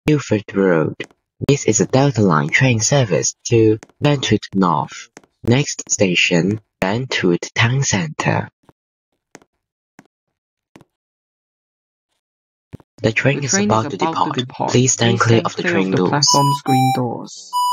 Ilford Road. This is a Delta Line train service to Bentwood North. Next station, Bentwood Town Centre. The train is about to depart. Please stand clear of the train doors. Platform's green doors.